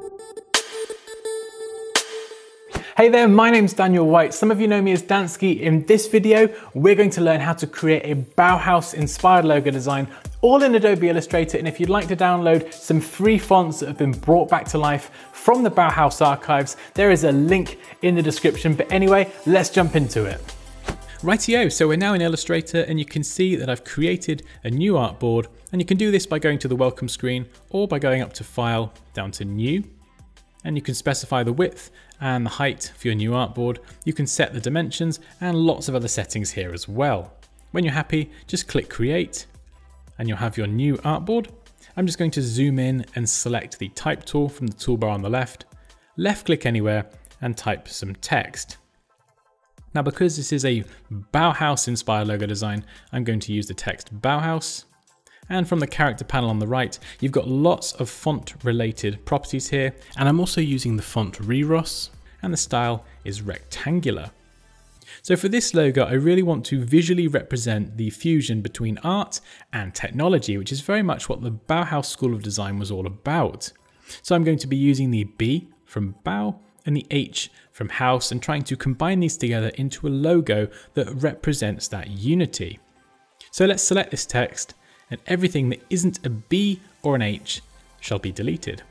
Hey there, my name's Daniel White. Some of you know me as Dansky. In this video, we're going to learn how to create a Bauhaus-inspired logo design, all in Adobe Illustrator. And if you'd like to download some free fonts that have been brought back to life from the Bauhaus archives, there is a link in the description. But anyway, let's jump into it. Rightio, so we're now in Illustrator and you can see that I've created a new artboard, and you can do this by going to the welcome screen or by going up to File, down to New. And you can specify the width and the height for your new artboard. You can set the dimensions and lots of other settings here as well. When you're happy, just click Create and you'll have your new artboard. I'm just going to zoom in and select the Type tool from the toolbar on the left click anywhere and type some text. Now, because this is a Bauhaus inspired logo design, I'm going to use the text Bauhaus. And from the character panel on the right, you've got lots of font related properties here. And I'm also using the font Reros, and the style is rectangular. So for this logo, I really want to visually represent the fusion between art and technology, which is very much what the Bauhaus School of Design was all about. So I'm going to be using the B from Bau and the H from House and trying to combine these together into a logo that represents that unity. So let's select this text, and everything that isn't a B or an H shall be deleted.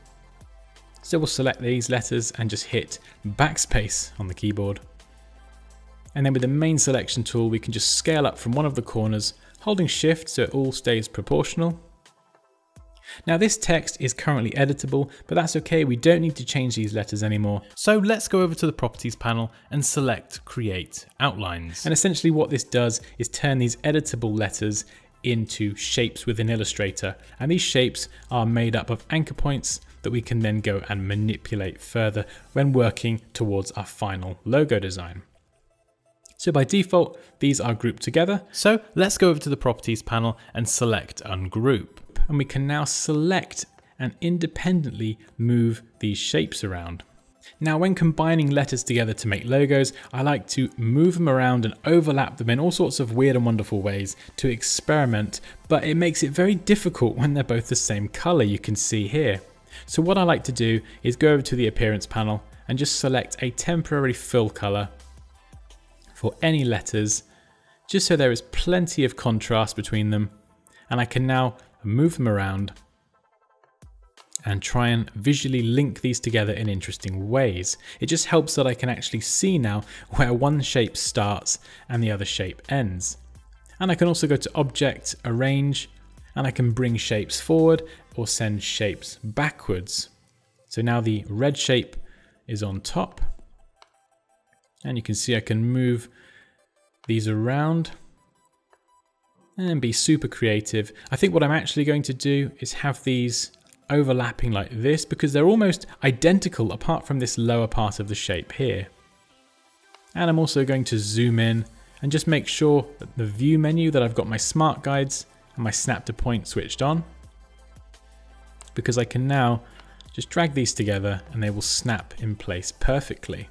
So we'll select these letters and just hit backspace on the keyboard. And then with the main selection tool, we can just scale up from one of the corners, holding Shift so it all stays proportional. Now this text is currently editable, but that's okay, we don't need to change these letters anymore. So let's go over to the Properties panel and select Create Outlines. And essentially what this does is turn these editable letters into shapes within Illustrator, and these shapes are made up of anchor points that we can then go and manipulate further when working towards our final logo design. So by default, these are grouped together. So let's go over to the Properties panel and select Ungroup, and we can now select and independently move these shapes around. Now, when combining letters together to make logos, I like to move them around and overlap them in all sorts of weird and wonderful ways to experiment, but it makes it very difficult when they're both the same color, you can see here. So what I like to do is go over to the Appearance panel and just select a temporary fill color for any letters, just so there is plenty of contrast between them, and I can now move them around and try and visually link these together in interesting ways. It just helps that I can actually see now where one shape starts and the other shape ends. And I can also go to Object, Arrange, and I can bring shapes forward or send shapes backwards. So now the red shape is on top, and you can see I can move these around and be super creative. I think what I'm actually going to do is have these overlapping like this, because they're almost identical apart from this lower part of the shape here. And I'm also going to zoom in and just make sure that the view menu, that I've got my smart guides and my snap to point switched on, because I can now just drag these together and they will snap in place perfectly.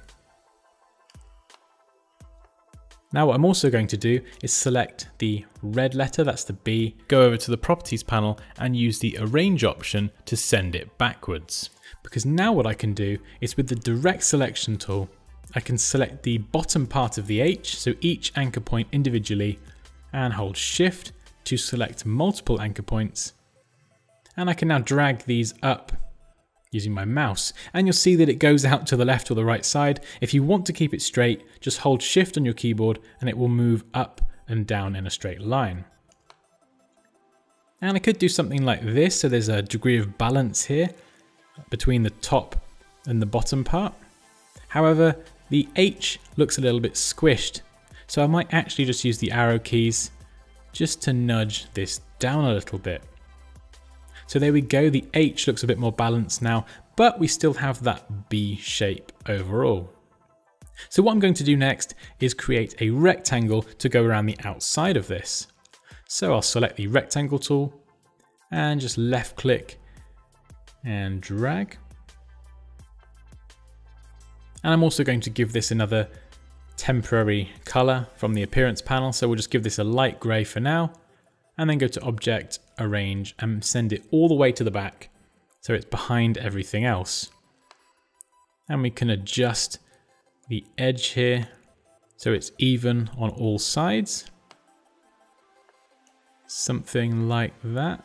Now what I'm also going to do is select the red letter, that's the B, go over to the Properties panel and use the Arrange option to send it backwards. Because now what I can do is, with the Direct Selection tool, I can select the bottom part of the H, so each anchor point individually, and hold Shift to select multiple anchor points. And I can now drag these up using my mouse, and you'll see that it goes out to the left or the right side. If you want to keep it straight, just hold Shift on your keyboard and it will move up and down in a straight line. And I could do something like this, so there's a degree of balance here between the top and the bottom part. However, the H looks a little bit squished, so I might actually just use the arrow keys just to nudge this down a little bit. So there we go, the H looks a bit more balanced now, but we still have that B shape overall. So what I'm going to do next is create a rectangle to go around the outside of this. So I'll select the rectangle tool and just left click and drag. And I'm also going to give this another temporary color from the Appearance panel. So we'll just give this a light gray for now, and then go to Object, Arrange, and send it all the way to the back so it's behind everything else. And we can adjust the edge here so it's even on all sides. Something like that.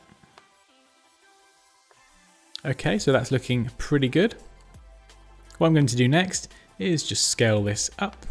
Okay, so that's looking pretty good. What I'm going to do next is just scale this up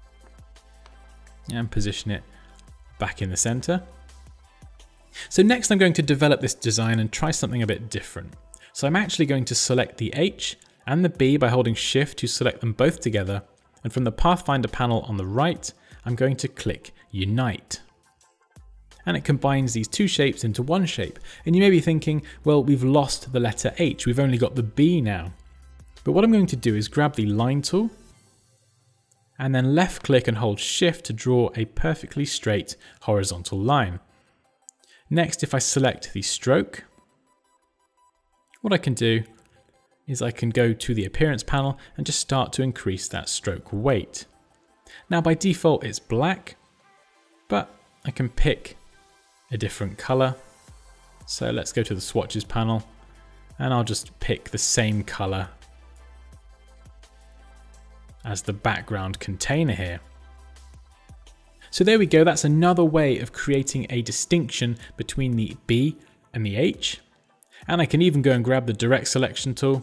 and position it back in the center. So next I'm going to develop this design and try something a bit different. So I'm actually going to select the H and the B by holding Shift to select them both together. And from the Pathfinder panel on the right, I'm going to click Unite. And it combines these two shapes into one shape. And you may be thinking, well, we've lost the letter H, we've only got the B now. But what I'm going to do is grab the line tool and then left click and hold Shift to draw a perfectly straight horizontal line. Next, if I select the stroke, what I can do is I can go to the appearance panel and just start to increase that stroke weight. Now by default it's black, but I can pick a different color. So let's go to the swatches panel and I'll just pick the same color as the background container here. So there we go, that's another way of creating a distinction between the B and the H. And I can even go and grab the direct selection tool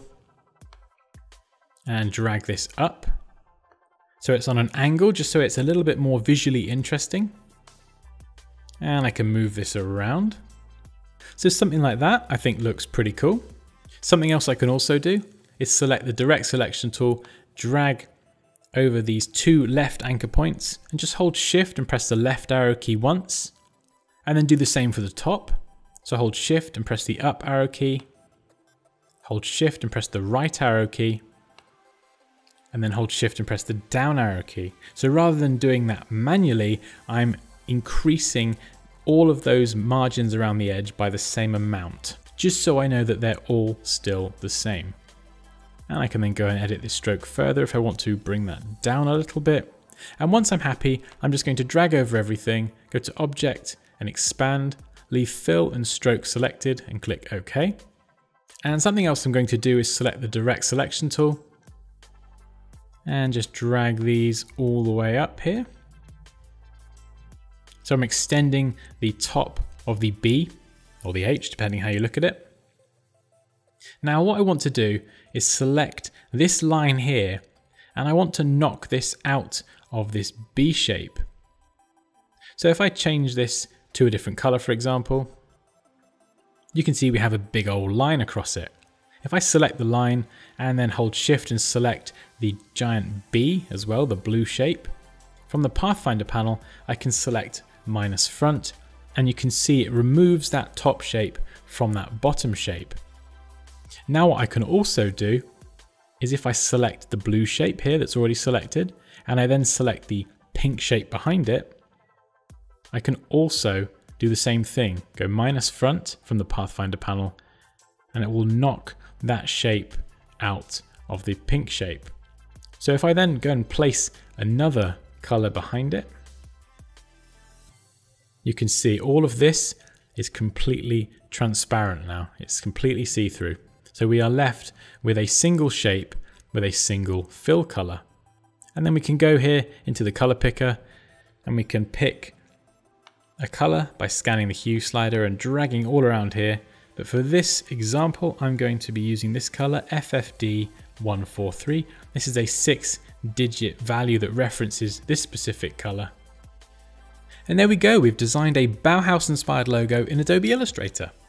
and drag this up. So it's on an angle just so it's a little bit more visually interesting. And I can move this around. So something like that I think looks pretty cool. Something else I can also do is select the direct selection tool, drag over these two left anchor points and just hold Shift and press the left arrow key once. And then do the same for the top. So hold Shift and press the up arrow key. Hold Shift and press the right arrow key. And then hold Shift and press the down arrow key. So rather than doing that manually, I'm increasing all of those margins around the edge by the same amount, just so I know that they're all still the same. And I can then go and edit this stroke further if I want to bring that down a little bit. And once I'm happy, I'm just going to drag over everything, go to Object and Expand, leave Fill and Stroke selected and click OK. And something else I'm going to do is select the Direct Selection tool and just drag these all the way up here. So I'm extending the top of the B or the H, depending how you look at it. Now what I want to do is select this line here and I want to knock this out of this B shape. So if I change this to a different color, for example, you can see we have a big old line across it. If I select the line and then hold Shift and select the giant B as well, the blue shape, from the Pathfinder panel, I can select minus front and you can see it removes that top shape from that bottom shape. Now what I can also do is if I select the blue shape here that's already selected and I then select the pink shape behind it, I can also do the same thing, go minus front from the Pathfinder panel and it will knock that shape out of the pink shape. So if I then go and place another color behind it, you can see all of this is completely transparent now. It's completely see-through. So we are left with a single shape with a single fill color. And then we can go here into the color picker and we can pick a color by scanning the hue slider and dragging all around here. But for this example, I'm going to be using this color, FFD143. This is a 6-digit value that references this specific color. And there we go, we've designed a Bauhaus inspired logo in Adobe Illustrator.